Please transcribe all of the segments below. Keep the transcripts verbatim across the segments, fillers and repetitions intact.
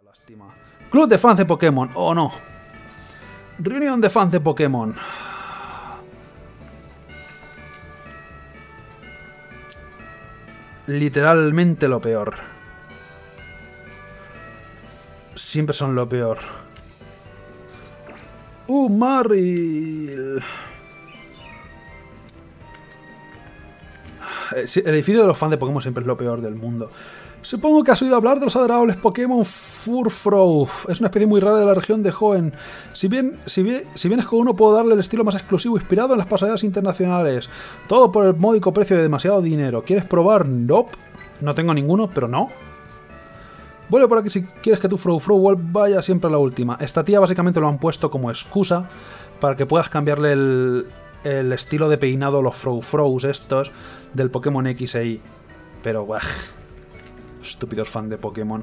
Lástima. Club de fans de Pokémon, o oh, no. Reunión de fans de Pokémon. Literalmente lo peor. Siempre son lo peor. Uh, Maril. El edificio de los fans de Pokémon siempre es lo peor del mundo. Supongo que has oído hablar de los adorables Pokémon Furfrou. Es una especie muy rara de la región de Hoenn. Si bien, si bien, si vienes con uno, puedo darle el estilo más exclusivo inspirado en las pasarelas internacionales. Todo por el módico precio de demasiado dinero. ¿Quieres probar? Nope. No tengo ninguno, pero no. Vuelve por aquí si quieres que tu Furfrou vaya siempre a la última. Esta tía básicamente lo han puesto como excusa para que puedas cambiarle el, el estilo de peinado a los Furfrous estos del Pokémon X e Y. Pero, guau. Estúpidos fans de Pokémon.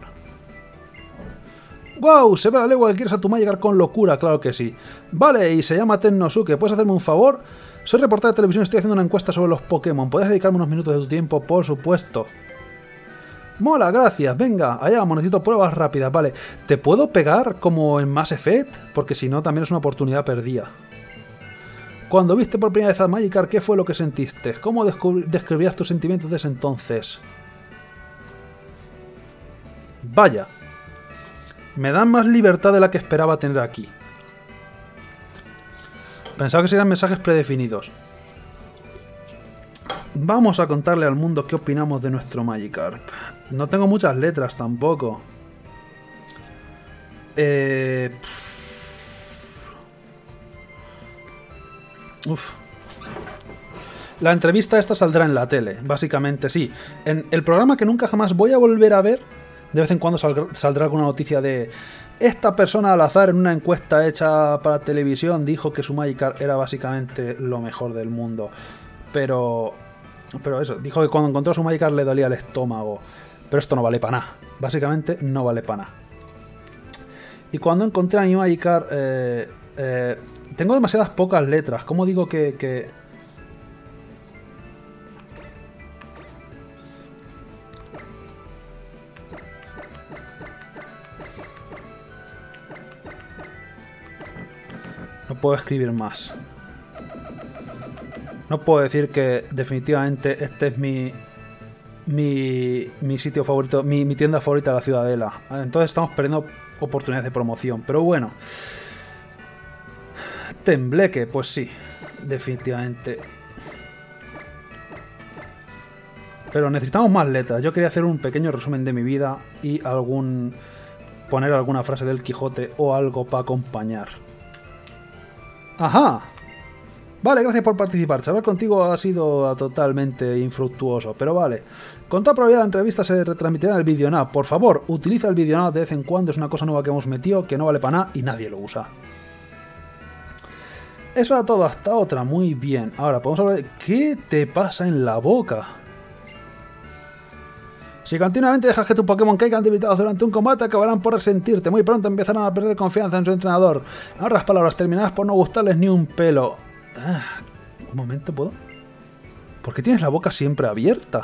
¡Wow! Se ve a la legua que quieres a tu Magikarp con locura, claro que sí. Vale, y se llama Tennosuke. ¿Puedes hacerme un favor? Soy reportero de televisión y estoy haciendo una encuesta sobre los Pokémon. ¿Puedes dedicarme unos minutos de tu tiempo? Por supuesto. Mola, gracias. Venga, allá vamos, necesito pruebas rápidas. Vale, ¿te puedo pegar como en Mass Effect? Porque si no, también es una oportunidad perdida. Cuando viste por primera vez a Magikarp, ¿qué fue lo que sentiste? ¿Cómo describirías tus sentimientos desde entonces? Vaya, me dan más libertad de la que esperaba tener aquí. Pensaba que serían mensajes predefinidos. Vamos a contarle al mundo qué opinamos de nuestro Magikarp. No tengo muchas letras tampoco. Eh... Uf. La entrevista esta saldrá en la tele, básicamente sí. En el programa que nunca jamás voy a volver a ver, de vez en cuando saldrá alguna noticia de esta persona al azar en una encuesta hecha para televisión dijo que su Magikarp era básicamente lo mejor del mundo. Pero... Pero eso, dijo que cuando encontró a su Magikarp le dolía el estómago. Pero esto no vale para nada. Básicamente no vale para nada. Y cuando encontré a mi Magikarp... Eh, eh, tengo demasiadas pocas letras. ¿Cómo digo que...? que... No puedo escribir más. No puedo decir que definitivamente este es mi mi, mi sitio favorito, mi, mi tienda favorita de la Ciudadela. Entonces estamos perdiendo oportunidades de promoción. Pero bueno. Tembleque, pues sí. Definitivamente. Pero necesitamos más letras. Yo quería hacer un pequeño resumen de mi vida y algún... poner alguna frase del Quijote o algo para acompañar. ¡Ajá! Vale, gracias por participar. Charlar contigo ha sido totalmente infructuoso, pero vale. Con toda probabilidad la entrevista se retransmitirá en el Videonab. Por favor, utiliza el Videonab de vez en cuando. Es una cosa nueva que hemos metido, que no vale para nada y nadie lo usa. Eso era todo, hasta otra. Muy bien. Ahora, podemos hablar de... ¿Qué te pasa en la boca? Si continuamente dejas que tu Pokémon caigan debilitados durante un combate, acabarán por resentirte. Muy pronto empezarán a perder confianza en su entrenador. En otras palabras, terminarás por no gustarles ni un pelo. Ah, un momento, ¿puedo? ¿Por qué tienes la boca siempre abierta?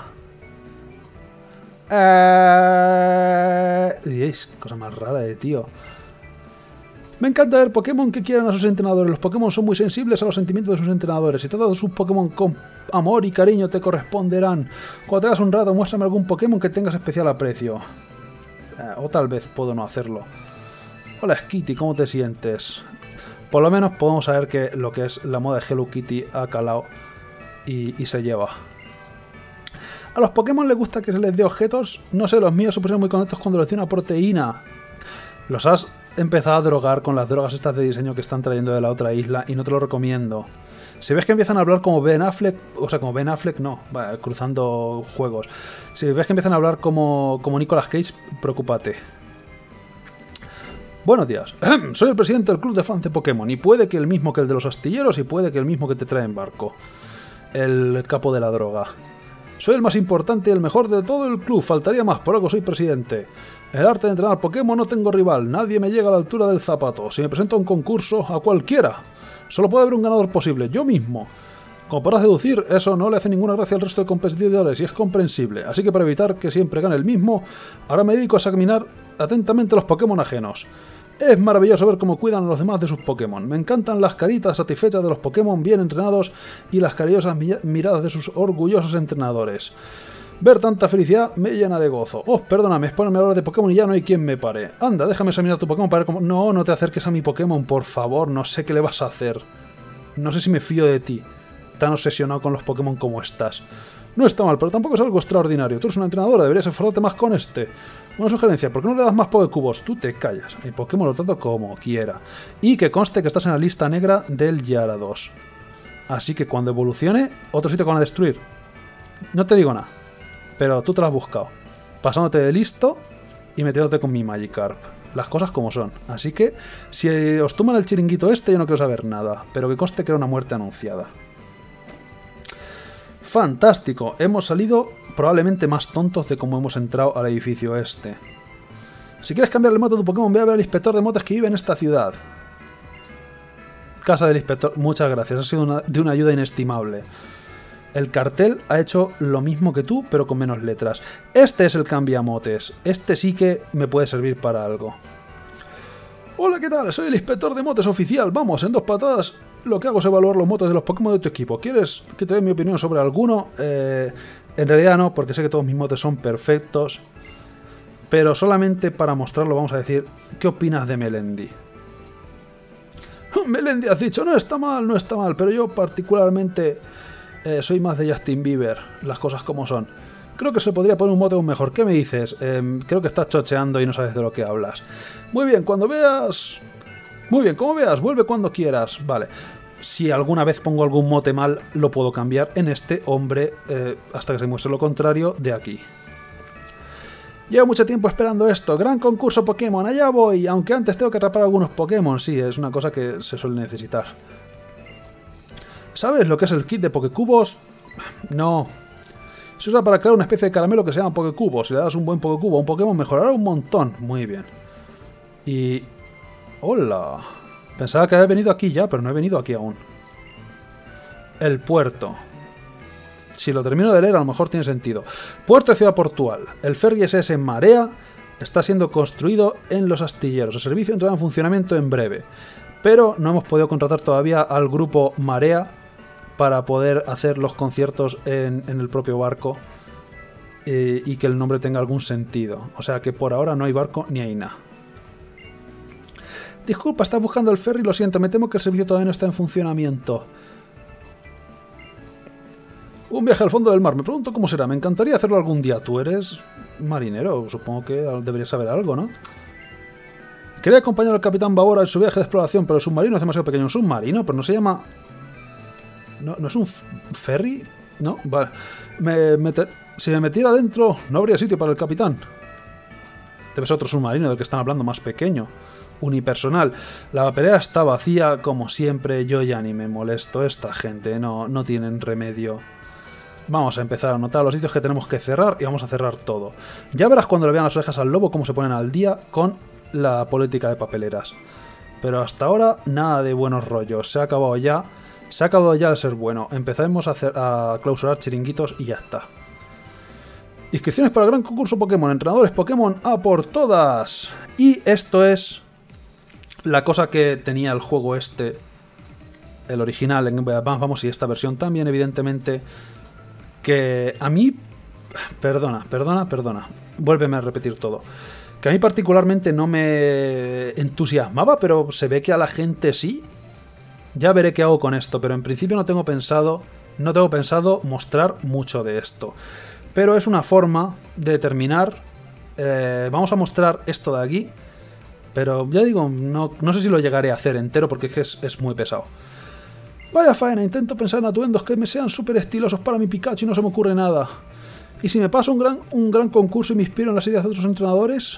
Eh... Dios, qué cosa más rara de tío. Me encanta ver Pokémon que quieran a sus entrenadores. Los Pokémon son muy sensibles a los sentimientos de sus entrenadores. Si tratas a sus Pokémon con amor y cariño, te corresponderán. Cuando tengas un rato, muéstrame algún Pokémon que tengas especial aprecio. Eh, o tal vez puedo no hacerlo. Hola, Skitty, ¿cómo te sientes? Por lo menos podemos saber que lo que es la moda de Hello Kitty ha calado y, y se lleva. A los Pokémon les gusta que se les dé objetos. No sé, los míos se pusieron muy contentos cuando les di una proteína. Los has empezado a drogar con las drogas estas de diseño que están trayendo de la otra isla y no te lo recomiendo. Si ves que empiezan a hablar como Ben Affleck, o sea, como Ben Affleck, no, va, cruzando juegos. Si ves que empiezan a hablar como, como Nicolas Cage, preocúpate. Buenos días, soy el presidente del club de fans de Pokémon y puede que el mismo que el de los astilleros y puede que el mismo que te trae en barco. El capo de la droga. Soy el más importante y el mejor de todo el club, faltaría más, por algo soy presidente. En el arte de entrenar Pokémon no tengo rival, nadie me llega a la altura del zapato. Si me presento a un concurso, a cualquiera. Solo puede haber un ganador posible, yo mismo. Como podrás deducir, eso no le hace ninguna gracia al resto de competidores y es comprensible. Así que para evitar que siempre gane el mismo, ahora me dedico a examinar atentamente los Pokémon ajenos. Es maravilloso ver cómo cuidan a los demás de sus Pokémon. Me encantan las caritas satisfechas de los Pokémon bien entrenados y las cariñosas miradas de sus orgullosos entrenadores. Ver tanta felicidad me llena de gozo. Oh, perdóname, es ponerme a hablar de Pokémon y ya no hay quien me pare. Anda, déjame examinar tu Pokémon para ver cómo... No, no te acerques a mi Pokémon, por favor, no sé qué le vas a hacer. No sé si me fío de ti, tan obsesionado con los Pokémon como estás. No está mal, pero tampoco es algo extraordinario. Tú eres una entrenadora, deberías esforzarte más con este. Una sugerencia, ¿por qué no le das más Pokécubos? Tú te callas. Mi Pokémon lo trato como quiera. Y que conste que estás en la lista negra del Gyarados. Así que cuando evolucione, otro sitio que van a destruir. No te digo nada. Pero tú te lo has buscado. Pasándote de listo y metiéndote con mi Magikarp. Las cosas como son. Así que, si os toman el chiringuito este, yo no quiero saber nada. Pero que conste que era una muerte anunciada. ¡Fantástico! Hemos salido probablemente más tontos de cómo hemos entrado al edificio este. Si quieres cambiar el mote de tu Pokémon, ve a ver al inspector de motes que vive en esta ciudad. Casa del inspector. Muchas gracias. Ha sido una, de una ayuda inestimable. El cartel ha hecho lo mismo que tú, pero con menos letras. Este es el cambiamotes. Este sí que me puede servir para algo. Hola, ¿qué tal? Soy el inspector de motes oficial. Vamos, en dos patadas lo que hago es evaluar los motes de los Pokémon de tu equipo. ¿Quieres que te dé mi opinión sobre alguno? Eh, en realidad no, porque sé que todos mis motes son perfectos. Pero solamente para mostrarlo vamos a decir, ¿qué opinas de Melendi? Melendi, has dicho, no está mal, no está mal, pero yo particularmente eh, soy más de Justin Bieber, las cosas como son. Creo que se podría poner un mote aún mejor. ¿Qué me dices? Eh, creo que estás chocheando y no sabes de lo que hablas. Muy bien, cuando veas... Muy bien, como veas, vuelve cuando quieras. Vale. Si alguna vez pongo algún mote mal, lo puedo cambiar en este hombre eh, hasta que se muestre lo contrario de aquí. Llevo mucho tiempo esperando esto. Gran concurso Pokémon, allá voy. Aunque antes tengo que atrapar algunos Pokémon. Sí, es una cosa que se suele necesitar. ¿Sabes lo que es el kit de Pokécubos? No. Se usa para crear una especie de caramelo que se llama Pokécubo. Si le das un buen Pokécubo a un Pokémon, mejorará un montón. Muy bien. Y... ¡Hola! Pensaba que había venido aquí ya, pero no he venido aquí aún. El puerto. Si lo termino de leer, a lo mejor tiene sentido. Puerto de Ciudad Portual. El ferry S S Marea está siendo construido en los astilleros. El servicio entrará en funcionamiento en breve. Pero no hemos podido contratar todavía al grupo Marea para poder hacer los conciertos en, en el propio barco eh, y que el nombre tenga algún sentido. O sea que por ahora no hay barco ni hay nada. Disculpa, estás buscando el ferry, lo siento, me temo que el servicio todavía no está en funcionamiento. Un viaje al fondo del mar, me pregunto cómo será, me encantaría hacerlo algún día. Tú eres marinero, supongo que deberías saber algo, ¿no? Quería acompañar al capitán Babora en su viaje de exploración, pero el submarino es demasiado pequeño. Un submarino, pero no se llama... ¿No, ¿no es un ferry? No, vale. Me, me te... Si me metiera adentro, no habría sitio para el capitán. Debe ser otro submarino del que están hablando, más pequeño. Unipersonal. La papelera está vacía, como siempre. Yo ya ni me molesto. Esta gente no, no tienen remedio. Vamos a empezar a anotar los sitios que tenemos que cerrar y vamos a cerrar todo. Ya verás cuando le vean las orejas al lobo cómo se ponen al día con la política de papeleras. Pero hasta ahora nada de buenos rollos. Se ha acabado ya. Se ha acabado ya el ser bueno. Empezaremos a, hacer, a clausurar chiringuitos y ya está. Inscripciones para el gran concurso Pokémon. Entrenadores Pokémon a por todas. Y esto es la cosa que tenía el juego este, el original en Game Boy Advance, vamos, y esta versión también, evidentemente, que a mí... Perdona, perdona, perdona. Vuélveme a repetir todo. Que a mí particularmente no me entusiasmaba, pero se ve que a la gente sí. Ya veré qué hago con esto, pero en principio no tengo pensado, no tengo pensado mostrar mucho de esto. Pero es una forma de terminar. Eh, vamos a mostrar esto de aquí. Pero ya digo, no, no sé si lo llegaré a hacer entero porque es, es muy pesado. Vaya faena, intento pensar en atuendos que me sean súper estilosos para mi Pikachu y no se me ocurre nada. ¿Y si me paso un gran, un gran concurso y me inspiro en las ideas de otros entrenadores?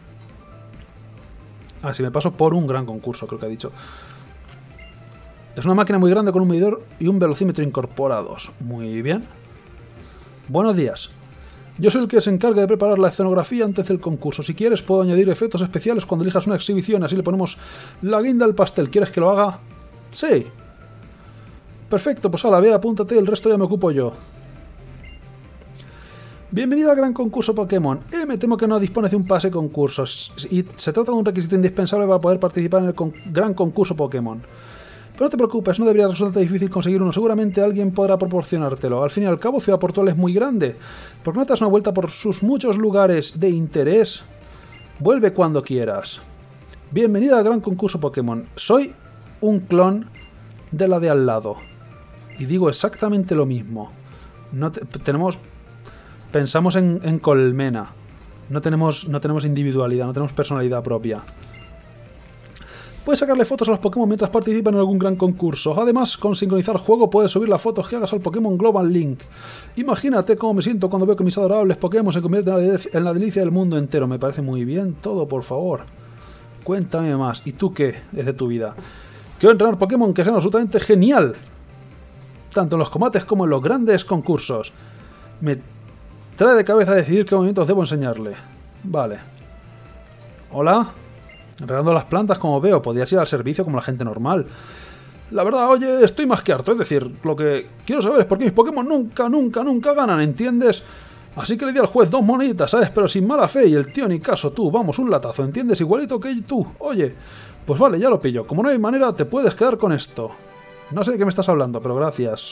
Ah, si me paso por un gran concurso, creo que ha dicho. Es una máquina muy grande con un medidor y un velocímetro incorporados. Muy bien. Buenos días. Yo soy el que se encarga de preparar la escenografía antes del concurso. Si quieres, puedo añadir efectos especiales cuando elijas una exhibición. Así le ponemos la guinda al pastel. ¿Quieres que lo haga? Sí. Perfecto, pues ala, ve, apúntate, el resto ya me ocupo yo. Bienvenido al gran concurso Pokémon. Eh, me temo que no dispones de un pase concurso. Y se trata de un requisito indispensable para poder participar en el con gran concurso Pokémon. Pero no te preocupes, no debería resultarte difícil conseguir uno. Seguramente alguien podrá proporcionártelo. Al fin y al cabo, Ciudad Portugal es muy grande. ¿Por qué no te das una vuelta por sus muchos lugares de interés? Vuelve cuando quieras. Bienvenido al gran concurso Pokémon. Soy un clon de la de al lado. Y digo exactamente lo mismo. No te, tenemos... Pensamos en, en colmena. No tenemos, no tenemos individualidad, no tenemos personalidad propia. Puedes sacarle fotos a los Pokémon mientras participan en algún gran concurso. Además, con sincronizar juego puedes subir las fotos que hagas al Pokémon Global Link. Imagínate cómo me siento cuando veo que mis adorables Pokémon se convierten en la, delicia, en la delicia del mundo entero. Me parece muy bien todo, por favor. Cuéntame más. ¿Y tú qué es de tu vida? Quiero entrenar Pokémon que sean absolutamente genial. Tanto en los combates como en los grandes concursos. Me trae de cabeza decidir qué movimientos debo enseñarle. Vale. Hola. Regando las plantas como veo. Podrías ir al servicio como la gente normal. La verdad, oye, estoy más que harto. Es decir, lo que quiero saber es por qué mis Pokémon nunca, nunca, nunca ganan, ¿entiendes? Así que le di al juez dos moneditas, ¿sabes? Pero sin mala fe. Y el tío ni caso, tú. Vamos, un latazo, ¿entiendes? Igualito que tú. Oye, pues vale, ya lo pillo. Como no hay manera, te puedes quedar con esto. No sé de qué me estás hablando, pero gracias.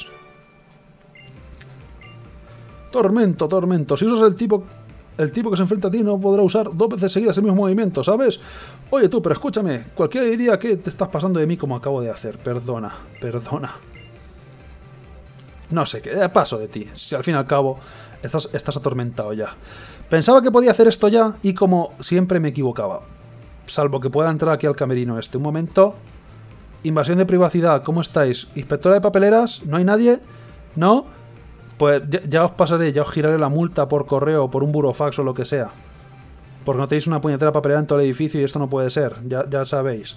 Tormento, tormento. Si usas el tipo... El tipo que se enfrenta a ti no podrá usar dos veces seguidas el mismo movimiento, ¿sabes? Oye tú, pero escúchame. Cualquiera diría que te estás pasando de mí como acabo de hacer. Perdona, perdona. No sé, qué paso de ti. Si al fin y al cabo estás, estás atormentado ya. Pensaba que podía hacer esto ya y como siempre me equivocaba. Salvo que pueda entrar aquí al camerino este. Un momento. Invasión de privacidad, ¿cómo estáis? ¿Inspectora de papeleras? ¿No hay nadie? ¿No? Pues ya, ya os pasaré, ya os giraré la multa por correo o por un burofax o lo que sea. Porque no tenéis una puñetera papelera en todo el edificio y esto no puede ser, ya, ya sabéis.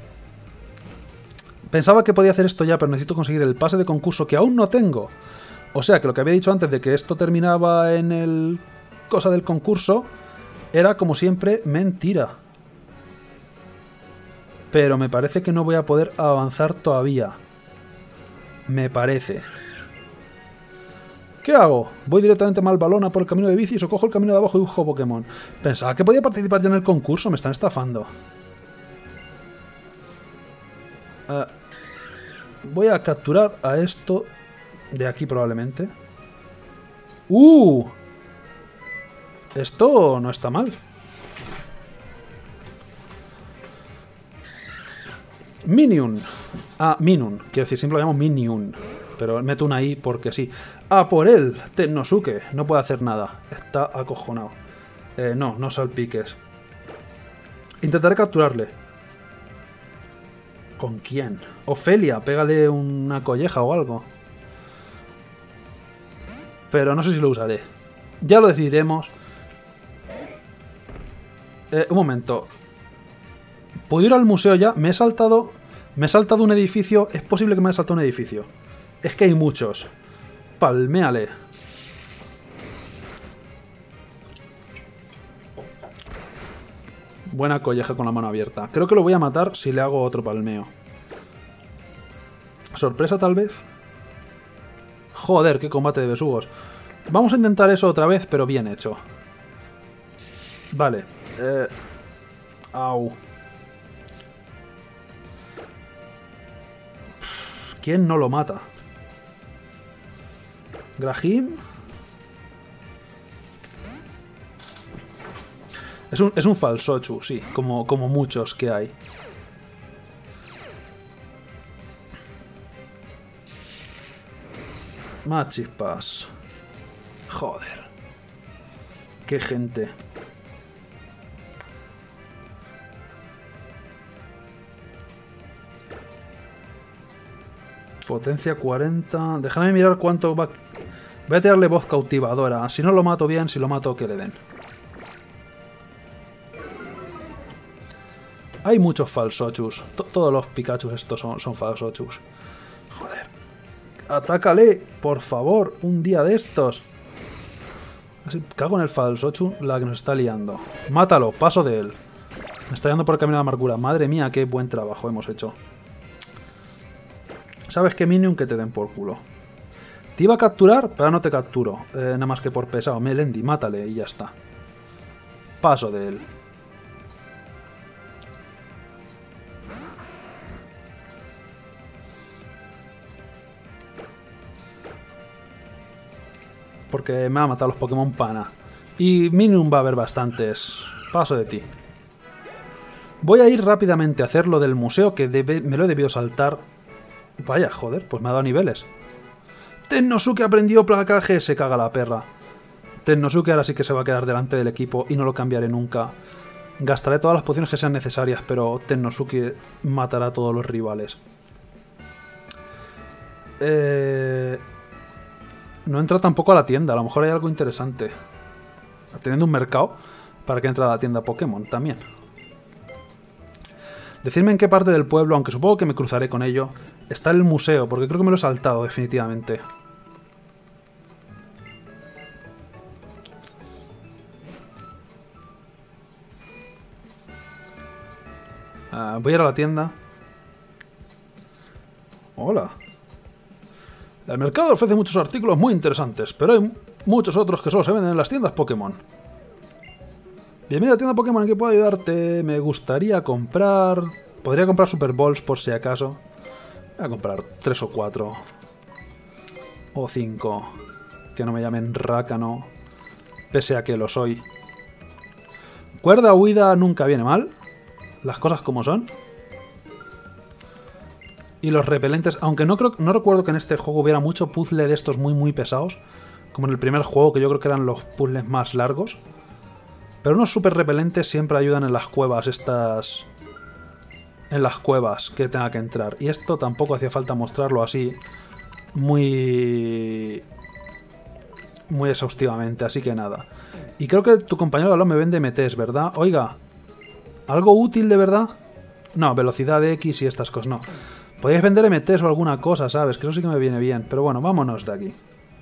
Pensaba que podía hacer esto ya, pero necesito conseguir el pase de concurso que aún no tengo. O sea que lo que había dicho antes de que esto terminaba en el... cosa del concurso, era como siempre mentira. Pero me parece que no voy a poder avanzar todavía. Me parece... ¿Qué hago? ¿Voy directamente a Malvalona por el camino de bicis o cojo el camino de abajo y busco Pokémon? Pensaba que podía participar ya en el concurso, me están estafando. Uh, voy a capturar a esto de aquí probablemente. ¡Uh! Esto no está mal. Minion. Ah, Minun. Quiero decir, siempre lo llamo Minion. Pero meto una I porque sí. ¡Ah, por él! Tennosuke. No puede hacer nada. Está acojonado. Eh, no, no salpiques. Intentaré capturarle. ¿Con quién? Ofelia, pégale una colleja o algo. Pero no sé si lo usaré. Ya lo decidiremos. Eh, un momento. ¿Puedo ir al museo ya? Me he saltado... Me he saltado un edificio. Es posible que me haya saltado un edificio. Es que hay muchos. Palméale. Buena colleja con la mano abierta. Creo que lo voy a matar si le hago otro palmeo. ¿Sorpresa tal vez? Joder, qué combate de besugos. Vamos a intentar eso otra vez, pero bien hecho. Vale. Eh... Au. ¿Quién no lo mata? Grahim. Es un, es un falsochu, sí, como, como muchos que hay. Más chispas. Joder. Qué gente. Potencia cuarenta. Déjame mirar cuánto va... Voy a tirarle voz cautivadora. Si no lo mato bien, si lo mato, que le den. Hay muchos falsochus. T Todos los Pikachus estos son, son falsochus. Joder. Atácale, por favor, un día de estos. Así, cago en el falsochu, la que nos está liando. Mátalo, paso de él. Me está yendo por el camino de la amargura. Madre mía, qué buen trabajo hemos hecho. ¿Sabes qué, Minion? Que te den por culo. Te iba a capturar, pero no te capturo. Eh, nada más que por pesado. Melendi, mátale y ya está. Paso de él. Porque me va a matar los Pokémon Pana. Y Minun va a haber bastantes. Paso de ti. Voy a ir rápidamente a hacer lo del museo, que debe, me lo he debido saltar. Vaya, joder, pues me ha dado niveles. Tennosuke aprendió placaje, se caga la perra. Tennosuke ahora sí que se va a quedar delante del equipo y no lo cambiaré nunca. Gastaré todas las pociones que sean necesarias, pero Tennosuke matará a todos los rivales. Eh... No entra tampoco a la tienda, a lo mejor hay algo interesante. Teniendo un mercado, para que entre a la tienda Pokémon también. Decidme en qué parte del pueblo, aunque supongo que me cruzaré con ello, está el museo, porque creo que me lo he saltado definitivamente. Uh, voy a ir a la tienda. Hola. El mercado ofrece muchos artículos muy interesantes, pero hay muchos otros que solo se venden en las tiendas Pokémon. Bienvenido a la tienda Pokémon, ¿en qué puedo ayudarte? Me gustaría comprar... Podría comprar Super Balls por si acaso. Voy a comprar tres o cuatro. O cinco. Que no me llamen rácano. Pese a que lo soy. Cuerda huida nunca viene mal. Las cosas como son. Y los repelentes, aunque no creo, no recuerdo que en este juego hubiera mucho puzzle de estos muy muy pesados. Como en el primer juego, que yo creo que eran los puzzles más largos. Pero unos super repelentes siempre ayudan en las cuevas estas... En las cuevas que tenga que entrar. Y esto tampoco hacía falta mostrarlo así muy... Muy exhaustivamente, así que nada. Y creo que tu compañero de al lado me vende M Ts, ¿verdad? Oiga, ¿algo útil de verdad? No, velocidad de X y estas cosas, no. Podéis vender M Ts o alguna cosa, ¿sabes? Que eso sí que me viene bien. Pero bueno, vámonos de aquí.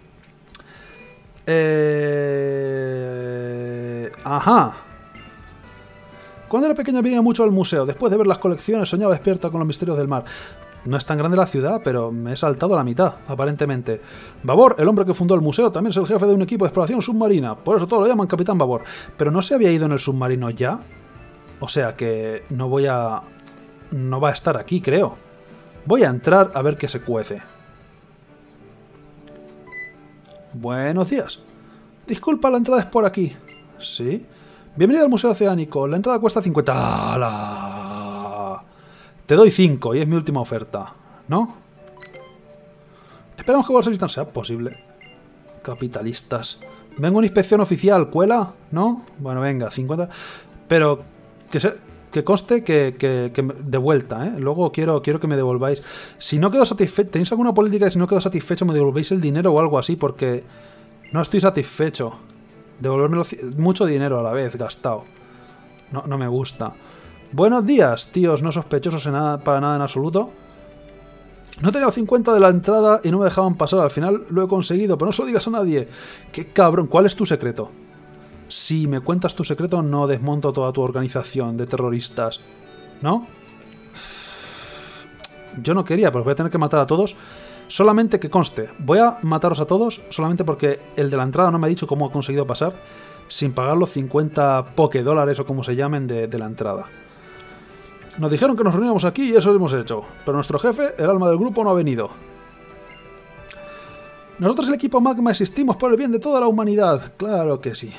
Eh... Ajá. Cuando era pequeño venía mucho al museo. Después de ver las colecciones soñaba despierta con los misterios del mar. No es tan grande la ciudad, pero me he saltado a la mitad, aparentemente. Babor, el hombre que fundó el museo, también es el jefe de un equipo de exploración submarina. Por eso todos lo llaman Capitán Babor. Pero ¿no se había ido en el submarino ya? O sea que no voy a... No va a estar aquí, creo. Voy a entrar a ver qué se cuece. Buenos días. Disculpa, la entrada es por aquí. ¿Sí? Bienvenido al Museo Oceánico. La entrada cuesta cincuenta... ¡Hala! Te doy cinco y es mi última oferta. ¿No? Esperamos que vuestras visitas sea posible. Capitalistas. Vengo a una inspección oficial. ¿Cuela? ¿No? Bueno, venga, cincuenta... Pero que, se... que conste que, que, que de vuelta, ¿eh? Luego quiero, quiero que me devolváis. Si no quedo satisfecho... ¿Tenéis alguna política de si no quedo satisfecho me devolvéis el dinero o algo así? Porque no estoy satisfecho. Devolverme mucho dinero a la vez gastado. No, no me gusta. Buenos días, tíos no sospechosos en nada, para nada en absoluto. No tenía los cincuenta de la entrada y no me dejaban pasar. Al final lo he conseguido, pero no se lo digas a nadie. ¡Qué cabrón! ¿Cuál es tu secreto? Si me cuentas tu secreto, no desmonto toda tu organización de terroristas. ¿No? Yo no quería, pero voy a tener que matar a todos. Solamente que conste, voy a mataros a todos solamente porque el de la entrada no me ha dicho cómo ha conseguido pasar sin pagar los cincuenta poké-dólares o como se llamen de, de la entrada. Nos dijeron que nos reuníamos aquí y eso lo hemos hecho, pero nuestro jefe, el alma del grupo, no ha venido. Nosotros, el equipo Magma, existimos por el bien de toda la humanidad. Claro que sí.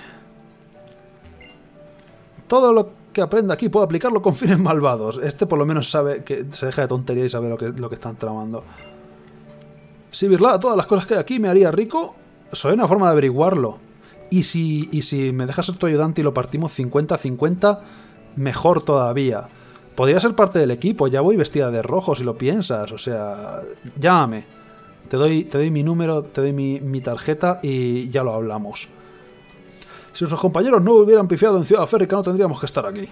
Todo lo que aprenda aquí puedo aplicarlo con fines malvados. Este por lo menos sabe que se deja de tontería y sabe lo que, lo que están tramando. Si virla todas las cosas que hay aquí me haría rico, soy una forma de averiguarlo. Y si, y si me dejas ser tu ayudante y lo partimos cincuenta a cincuenta, mejor todavía. Podría ser parte del equipo, ya voy vestida de rojo si lo piensas, o sea, llámame. Te doy, te doy mi número, te doy mi, mi tarjeta y ya lo hablamos. Si nuestros compañeros no hubieran pifiado en Ciudad Férrica no tendríamos que estar aquí.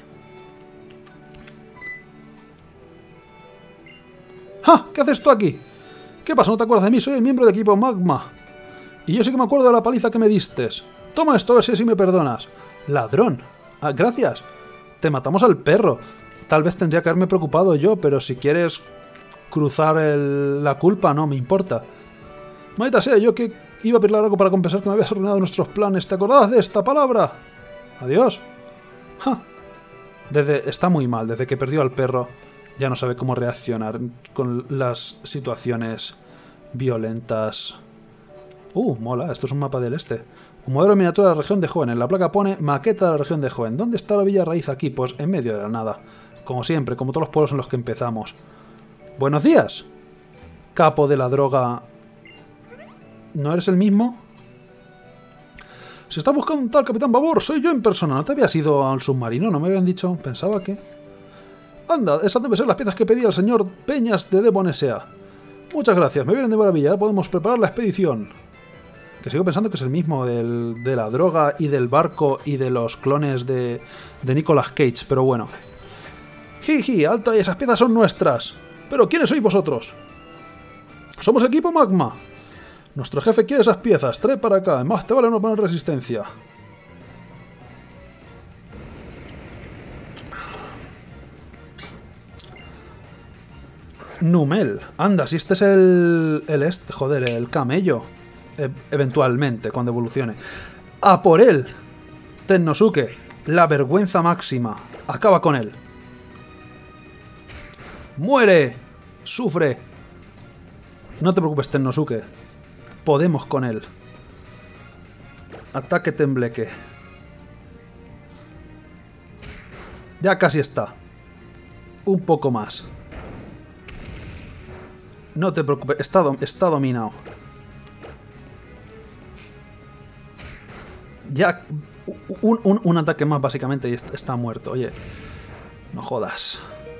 ¡Ja! ¿Qué haces tú aquí? ¿Qué pasa? ¿No te acuerdas de mí? Soy el miembro del equipo Magma. Y yo sí que me acuerdo de la paliza que me distes. Toma esto a ver si así me perdonas. Ladrón. Ah, gracias. Te matamos al perro. Tal vez tendría que haberme preocupado yo, pero si quieres cruzar el, la culpa, no me importa. Maldita sea, yo que iba a pedir algo para compensar que me habías arruinado nuestros planes. ¿Te acordabas de esta palabra? Adiós. Ja. Desde, está muy mal. Desde que perdió al perro, ya no sabe cómo reaccionar con las situaciones violentas. Uh, mola. Esto es un mapa del este. Un modelo miniatura de la región de Hoenn. En la placa pone maqueta de la región de Hoenn. ¿Dónde está la villa raíz aquí? Pues en medio de la nada. Como siempre, como todos los pueblos en los que empezamos. Buenos días. Capo de la droga. ¿No eres el mismo? Se está buscando un tal Capitán Babor. Soy yo en persona. ¿No te habías ido al submarino? ¿No me habían dicho? Pensaba que... Anda, esas deben ser las piezas que pedía el señor Peñas de Devon S A Muchas gracias. Me vienen de maravilla. Ya podemos preparar la expedición. Que sigo pensando que es el mismo del, de la droga y del barco y de los clones de, de Nicolas Cage. Pero bueno. Jiji, alta, y esas piezas son nuestras. Pero ¿quiénes sois vosotros? Somos equipo Magma. Nuestro jefe quiere esas piezas. Trae para acá. Además, te vale no poner resistencia. Numel. Anda, si este es el... El este, joder, el camello. E eventualmente, cuando evolucione. ¡A por él! Tennosuke. La vergüenza máxima. Acaba con él. ¡Muere! ¡Sufre! No te preocupes, Tennosuke. Podemos con él. Ataque tembleque. Ya casi está. Un poco más. No te preocupes, está, dom está dominado. Ya... Un, un, un ataque más, básicamente, y está, está muerto. Oye, no jodas.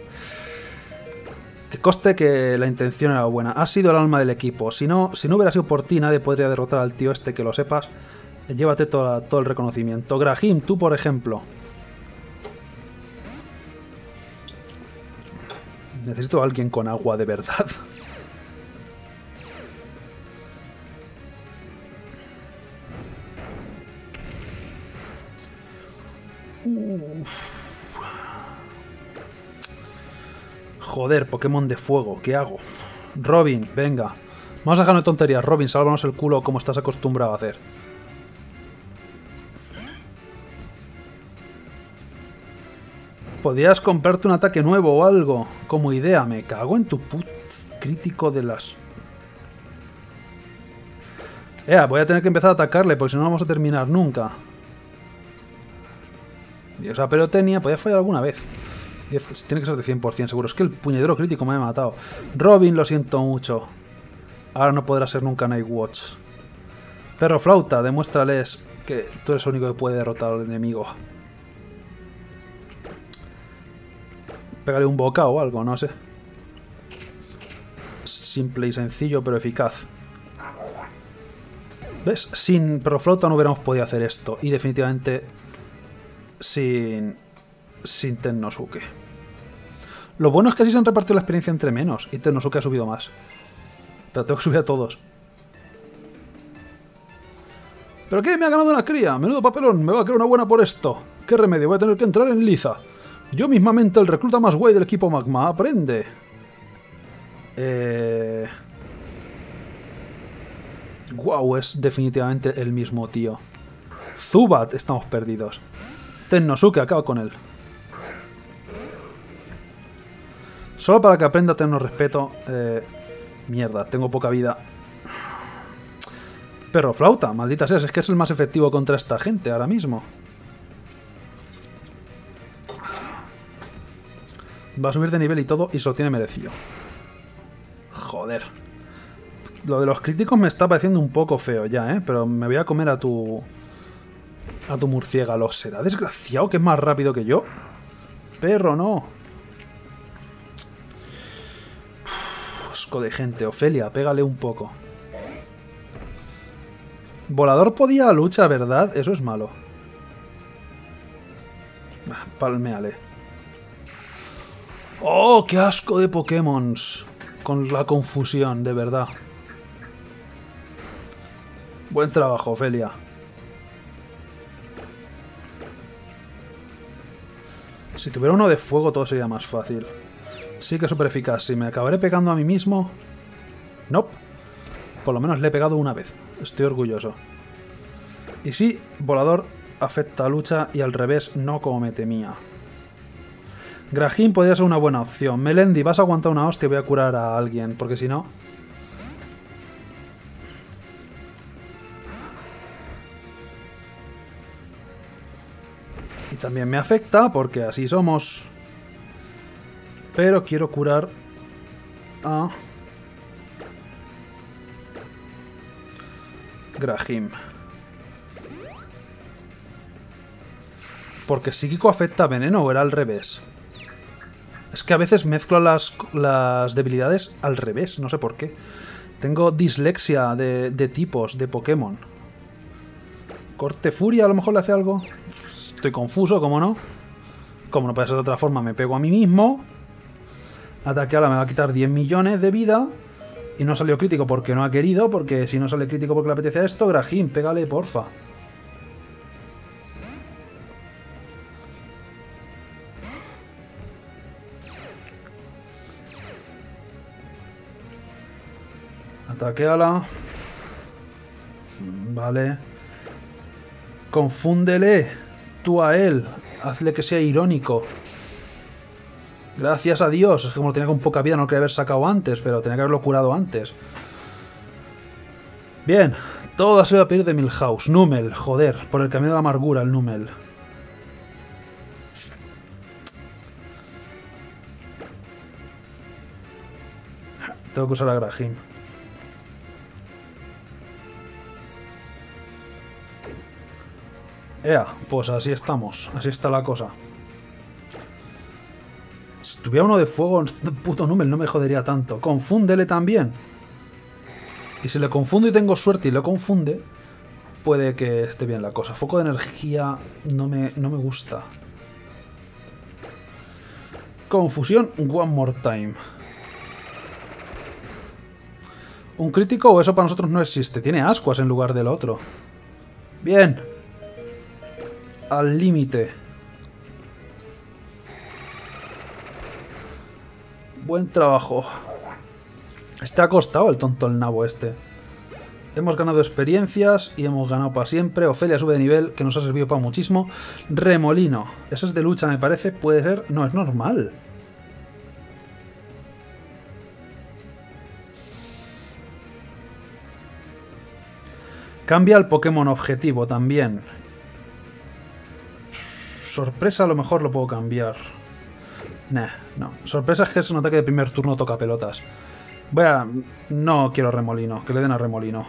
Que conste que la intención era buena. Has sido el alma del equipo. Si no, si no hubiera sido por ti, nadie podría derrotar al tío este, que lo sepas. Llévate toda, todo el reconocimiento. Grahim, tú por ejemplo. Necesito a alguien con agua de verdad. Uf. Joder, Pokémon de fuego, ¿qué hago? Robin, venga. Vamos a dejarnos de tonterías. Robin, sálvanos el culo como estás acostumbrado a hacer. Podrías comprarte un ataque nuevo o algo. Como idea, me cago en tu put crítico de las... Ea, voy a tener que empezar a atacarle, porque si no, no vamos a terminar nunca. Y esa pelotenia podía fallar alguna vez. Tiene que ser de cien por cien seguro. Es que el puñetero crítico me ha matado. Robin, lo siento mucho. Ahora no podrá ser nunca Nightwatch. Perro flauta, demuéstrales que tú eres el único que puede derrotar al enemigo. Pégale un boca o algo, no sé. Simple y sencillo, pero eficaz. ¿Ves? Sin perro flauta no hubiéramos podido hacer esto. Y definitivamente sin... sin Tennosuke. Lo bueno es que así se han repartido la experiencia entre menos. Y Tennosuke ha subido más. Pero tengo que subir a todos. ¿Pero qué? Me ha ganado una cría. Menudo papelón. Me va a crear una buena por esto. ¿Qué remedio? Voy a tener que entrar en liza. Yo mismamente, el recluta más guay del equipo Magma. Aprende. Eh... Wow, es definitivamente el mismo tío. Zubat, estamos perdidos. Tennosuke, acaba con él. Solo para que aprenda a tenernos respeto. Eh, mierda, tengo poca vida. Perro flauta, maldita sea, es que es el más efectivo contra esta gente ahora mismo. Va a subir de nivel y todo, y se lo tiene merecido. Joder. Lo de los críticos me está pareciendo un poco feo ya, ¿eh? Pero me voy a comer a tu... A tu murciélago. ¿Será desgraciado que es más rápido que yo? Perro, no. Uf, asco de gente. Ofelia, pégale un poco. Volador podía a lucha, ¿verdad? Eso es malo. Palméale. ¡Oh, qué asco de Pokémon! Con la confusión, de verdad. Buen trabajo, Ofelia. Si tuviera uno de fuego todo sería más fácil. Sí que es súper eficaz. Si me acabaré pegando a mí mismo... Nope. Por lo menos le he pegado una vez. Estoy orgulloso. Y sí, volador afecta a lucha y al revés, no como me temía. Grahim podría ser una buena opción. Melendi, vas a aguantar una hostia y voy a curar a alguien, porque si no... Y también me afecta, porque así somos. Pero quiero curar a... Grahim. Porque psíquico afecta a veneno, o era al revés. Es que a veces mezclo las, las debilidades al revés, no sé por qué. Tengo dislexia de, de tipos, de Pokémon. Corte furia, a lo mejor le hace algo. Estoy confuso, ¿cómo no? Como no puede ser de otra forma, me pego a mí mismo. Ataque ala me va a quitar diez millones de vida. Y no salió crítico porque no ha querido, porque si no sale crítico porque le apetece a esto, Grahim, pégale, porfa. Ataque ala. Vale. Confúndele tú a él. Hazle que sea irónico. Gracias a Dios. Es que como lo tenía con poca vida no lo quería haber sacado antes, pero tenía que haberlo curado antes. Bien. Todo se va a pedir de Milhouse. Numel, joder. Por el camino de la amargura, el Numel. Tengo que usar a Grahim. Ea, pues así estamos. Así está la cosa. Si tuviera uno de fuego, puto Numel no me jodería tanto. Confúndele también. Y si le confundo y tengo suerte y lo confunde, puede que esté bien la cosa. Foco de energía no me, no me gusta. Confusión, one more time. ¿Un crítico o eso para nosotros no existe? Tiene ascuas en lugar del otro. Bien. Al límite. Buen trabajo. Este ha costado el tonto el nabo este. Hemos ganado experiencias y hemos ganado para siempre. Ofelia sube de nivel, que nos ha servido para muchísimo. Remolino. Eso es de lucha, me parece. Puede ser... No, es normal. Cambia el Pokémon objetivo también. Sorpresa a lo mejor lo puedo cambiar. Nah, no. Sorpresa es que es un ataque de primer turno toca pelotas. Voy a... No quiero remolino. Que le den a remolino.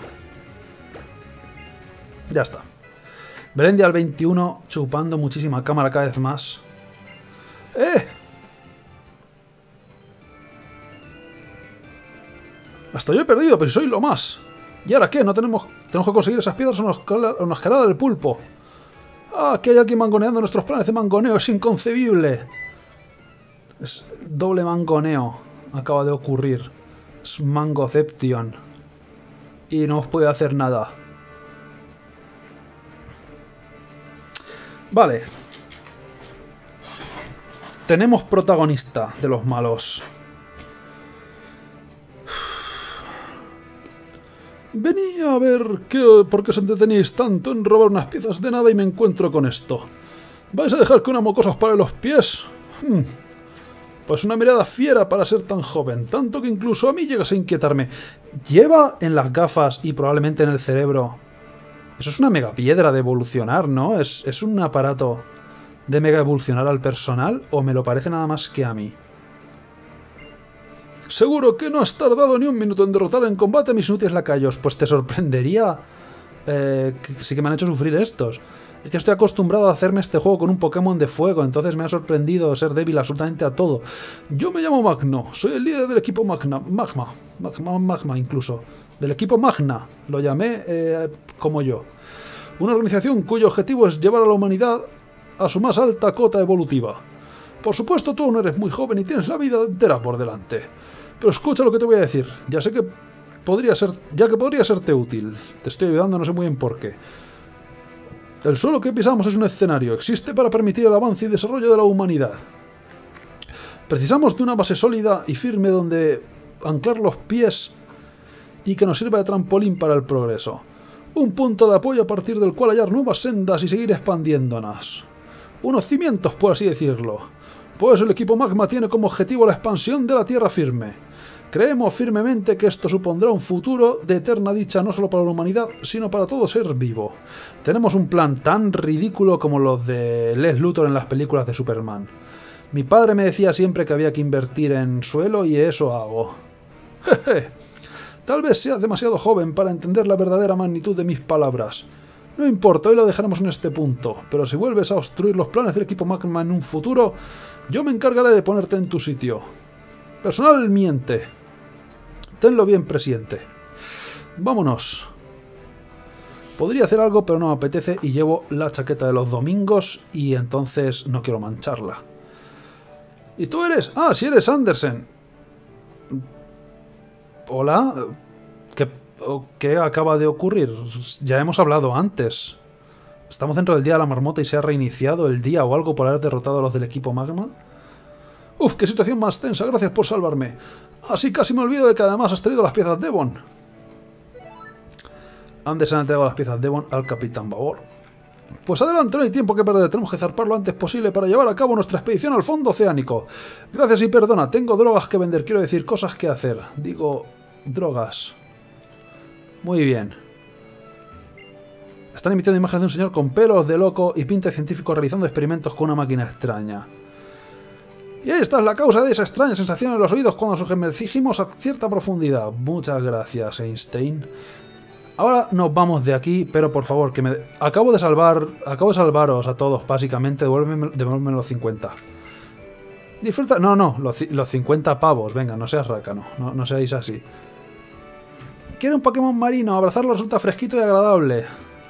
Ya está. Melendi al veintiuno, chupando muchísima cámara cada vez más. ¡Eh! Hasta yo he perdido, pero soy lo más. ¿Y ahora qué? No tenemos... Tenemos que conseguir esas piedras o una escalada del pulpo. ¡Ah! Que hay alguien mangoneando nuestros planes de mangoneo. Es inconcebible. Es doble mangoneo. Acaba de ocurrir. Es Mangoception. Y no os puede hacer nada. Vale. Tenemos protagonista de los malos. Venía a ver qué, por qué os entreteníais tanto en robar unas piezas de nada y me encuentro con esto. ¿Vais a dejar que una mocosa os pare los pies? Hmm. Pues una mirada fiera para ser tan joven, tanto que incluso a mí llegas a inquietarme. Lleva en las gafas y probablemente en el cerebro... Eso es una mega piedra de evolucionar, ¿no? ¿Es, es un aparato de mega evolucionar al personal o me lo parece nada más que a mí? Seguro que no has tardado ni un minuto en derrotar en combate a mis inútiles lacayos. Pues te sorprendería eh, que sí que me han hecho sufrir estos. Es que estoy acostumbrado a hacerme este juego con un Pokémon de fuego, entonces me ha sorprendido ser débil absolutamente a todo. Yo me llamo Magno, soy el líder del equipo Magna, Magma, Magma, Magma incluso. Del equipo Magna, lo llamé eh, como yo. Una organización cuyo objetivo es llevar a la humanidad a su más alta cota evolutiva. Por supuesto, tú aún eres muy joven y tienes la vida entera por delante. Pero escucha lo que te voy a decir. Ya sé que podría ser, ya que podría serte útil. Te estoy ayudando, no sé muy bien por qué. El suelo que pisamos es un escenario. Existe para permitir el avance y desarrollo de la humanidad. Precisamos de una base sólida y firme donde anclar los pies y que nos sirva de trampolín para el progreso. Un punto de apoyo a partir del cual hallar nuevas sendas y seguir expandiéndonos. Unos cimientos, por así decirlo. Pues el equipo Magma tiene como objetivo la expansión de la tierra firme. Creemos firmemente que esto supondrá un futuro de eterna dicha no solo para la humanidad, sino para todo ser vivo. Tenemos un plan tan ridículo como los de Les Luthor en las películas de Superman. Mi padre me decía siempre que había que invertir en suelo y eso hago. Jeje. Tal vez seas demasiado joven para entender la verdadera magnitud de mis palabras. No importa, hoy lo dejaremos en este punto, pero si vuelves a obstruir los planes del equipo Magma en un futuro, yo me encargaré de ponerte en tu sitio. Personal miente. Tenlo bien presente. Vámonos. Podría hacer algo, pero no me apetece y llevo la chaqueta de los domingos y entonces no quiero mancharla. ¿Y tú eres? Ah, sí eres Andersen. Hola. ¿Qué, ¿Qué acaba de ocurrir? Ya hemos hablado antes. ¿Estamos dentro del día de la marmota y se ha reiniciado el día o algo por haber derrotado a los del equipo Magma? Uf, qué situación más tensa. Gracias por salvarme. Así casi me olvido de que además has traído las piezas Devon. Andersen ha entregado las piezas Devon al Capitán Babor. Pues adelante, no hay tiempo que perder. Tenemos que zarpar lo antes posible para llevar a cabo nuestra expedición al fondo oceánico. Gracias y perdona. Tengo drogas que vender. Quiero decir, cosas que hacer. Digo, drogas. Muy bien. Están emitiendo imágenes de un señor con pelos de loco y pinta de científico realizando experimentos con una máquina extraña. Y esta es la causa de esa extraña sensación en los oídos cuando nos sumergimos a cierta profundidad. Muchas gracias, Einstein. Ahora nos vamos de aquí, pero por favor, que me... Acabo de salvar... Acabo de salvaros a todos, básicamente. Devuélveme, devuélveme los cincuenta. Disfruta... No, no, los, los cincuenta pavos. Venga, no seas rácano. No, no seáis así. Quiero un Pokémon marino. Abrazarlo resulta fresquito y agradable.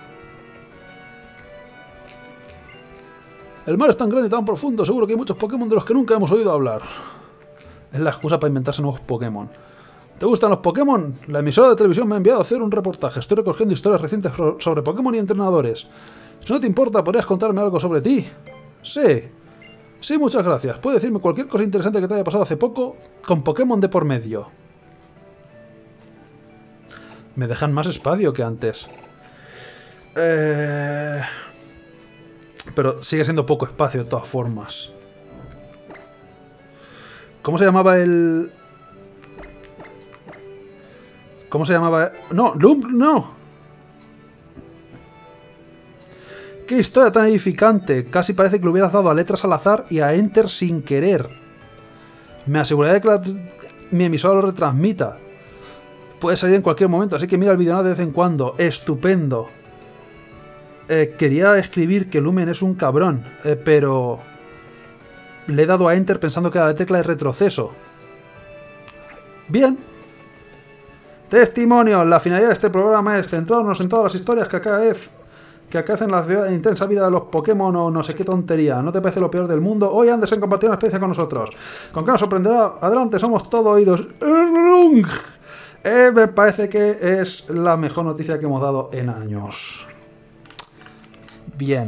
El mar es tan grande y tan profundo. Seguro que hay muchos Pokémon de los que nunca hemos oído hablar. Es la excusa para inventarse nuevos Pokémon. ¿Te gustan los Pokémon? La emisora de televisión me ha enviado a hacer un reportaje. Estoy recogiendo historias recientes sobre Pokémon y entrenadores. Si no te importa, ¿podrías contarme algo sobre ti? Sí. Sí, muchas gracias. ¿Puedes decirme cualquier cosa interesante que te haya pasado hace poco con Pokémon de por medio? Me dejan más espacio que antes. Eh... Pero sigue siendo poco espacio de todas formas. ¿Cómo se llamaba el...? ¿Cómo se llamaba? No, Lump, no. Qué historia tan edificante. Casi parece que le hubieras dado a letras al azar y a Enter sin querer. Me aseguraré de que la... mi emisora lo retransmita. Puede salir en cualquier momento, así que mira el vídeo de vez en cuando. Estupendo. Eh, quería escribir que Lumen es un cabrón, eh, pero... le he dado a Enter pensando que era la tecla de retroceso. Bien. Testimonios. La finalidad de este programa es centrarnos en todas las historias que acaecen que acaecen la intensa vida de los Pokémon o no sé qué tontería. ¿No te parece lo peor del mundo? Hoy Andersen compartió una experiencia con nosotros. Con que nos sorprenderá. Adelante, somos todo oídos. Eh, me parece que es la mejor noticia que hemos dado en años. Bien.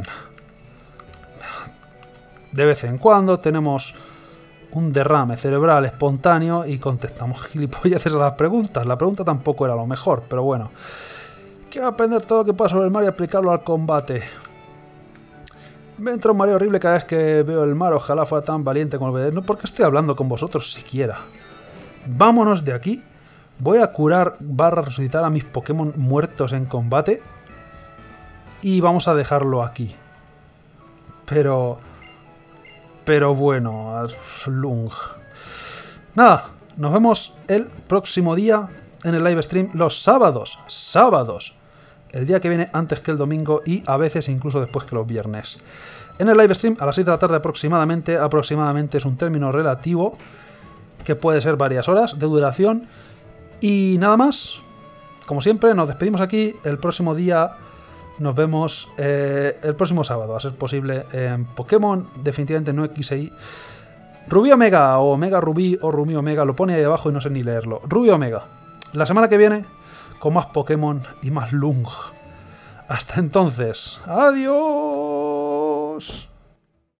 De vez en cuando tenemos un derrame cerebral espontáneo y contestamos gilipolleces a las preguntas. La pregunta tampoco era lo mejor, pero bueno. Quiero aprender todo lo que pueda sobre el mar y aplicarlo al combate. Me entra un mareo horrible cada vez que veo el mar. Ojalá fuera tan valiente como el... No, ¿por qué estoy hablando con vosotros siquiera? Vámonos de aquí. Voy a curar barra resucitar a mis Pokémon muertos en combate. Y vamos a dejarlo aquí. Pero... Pero bueno, Lung. Nada, nos vemos el próximo día en el live stream los sábados. Sábados. El día que viene antes que el domingo y a veces incluso después que los viernes. En el live stream a las seis de la tarde aproximadamente. Aproximadamente es un término relativo que puede ser varias horas de duración. Y nada más. Como siempre, nos despedimos aquí. El próximo día... Nos vemos eh, el próximo sábado, a ser posible, en Pokémon, definitivamente no X e Y. Rubí Omega, o Omega Rubí, o Rubí Omega, lo pone ahí abajo y no sé ni leerlo. Rubí Omega. La semana que viene, con más Pokémon y más Lung. Hasta entonces, ¡adiós!